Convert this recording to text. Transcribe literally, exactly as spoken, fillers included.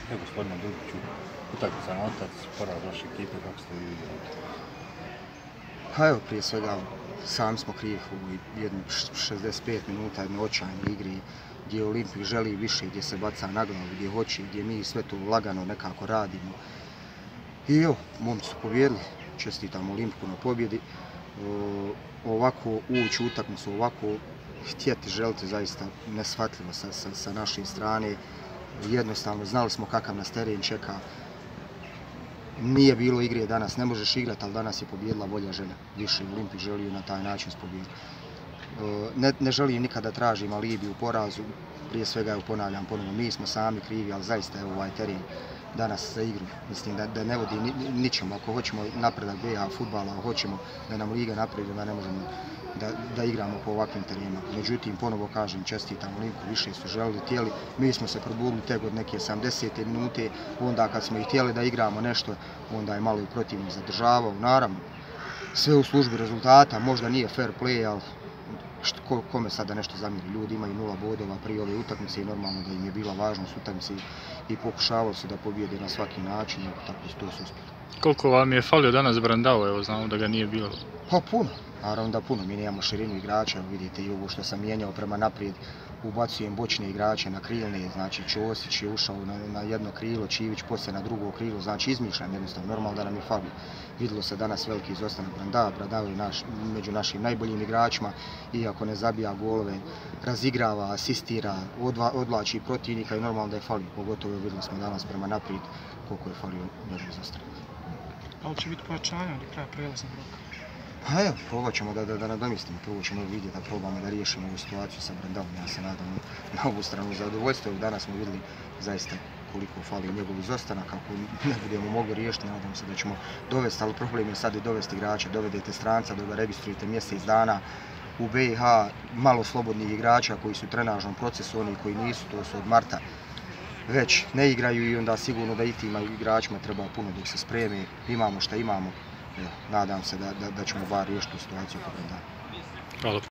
Evo, gospodine Dugiću, utakmica na otac, poraz vaše ekipe, kako ste vi vidjeli? Pa evo, prije svega, sami smo krivi u jednu šezdeset pet minuta jedne očajne igri gdje Olimpik želi više, gdje se baca na glavu, gdje hoće, gdje mi sve to lagano nekako radimo. I evo, momci su pobjedili, čestitam Olimpiku na pobjedi. Ovako ući u utakmicu, ovako htjeti, želiti, zaista neshvatljivo sa, sa, sa naše strane. Jednostavno, znali smo kakav nas teren čeka. Nije bilo igre danas, ne možeš igrati, ali danas je pobjedila volja želja. Više Olimpik želio na taj način pobjediti. Ne, ne želim nikada tražim alibi u porazu, prije svega evo ponavljam ponovno, mi smo sami krivi, ali zaista je ovaj teren danas za igru. Mislim da, da ne vodi ni, ničemu. Ako hoćemo napredak B A fudbala, hoćemo da nam liga napreduje, da ne možemo da, da igramo po ovakvim terenima. Međutim, ponovo kažem, čestitam Olimpiku, više su želili, htjeli. Mi smo se probudili tek od neke sedamdesete minute, onda kad smo i htjeli da igramo nešto, onda je malo i protivnik zadržavao. Naravno, sve u službi rezultata, možda nije fair play, ali Što, kome sada nešto zamjeri. Ljudi imaju nula bodova prije ove utakmice i normalno da im je bila važnost utakmice i pokušavali su da pobjede na svaki način i tako to su uspjeli. Koliko vam je falio danas Brandao, evo znamo da ga nije bilo? Pa puno, naravno da puno. Mi nemamo širinu igrača, vidite i ovo što sam mijenjao prema naprijed, ubacujem bočne igrače na krilne, znači Ćosić je ušao na, na jedno krilo, Čivić poslije na drugo krilo, znači izmišljam jednostavno, normalno da nam je falio. Vidjelo se danas veliki izostanak Brandao, Brandao je naš, među našim najboljim igračima, iako ne zabija golove, razigrava, asistira, odva, odvlači protivnika i normalno da je falio, pogotovo vidjeli smo danas prema naprijed koliko je falio njegov izostanak. Da li će biti pojačanja do kraja prelaznog roka? Pa evo, probat ćemo da, da, da nadomistimo, prvo ćemo vidjeti da probamo da riješimo ovu situaciju sa Brandaom. Ja se nadam na ovu stranu zadovoljstvo. Danas smo vidjeli zaista koliko fali njegov izostanak. Ako ne budemo mogli riješiti, nadam se da ćemo dovesti, ali problem je sad i dovesti igrača. Dovedete stranca, da ga registrujete mjesec dana. U B i H malo slobodnih igrača koji su u trenažnom procesu, oni koji nisu, to su od marta već ne igraju i onda sigurno da i tim igračima treba puno dok se spreme. Imamo šta imamo. Nadam se da, da, da ćemo bar riješiti tu situaciju. Hvala.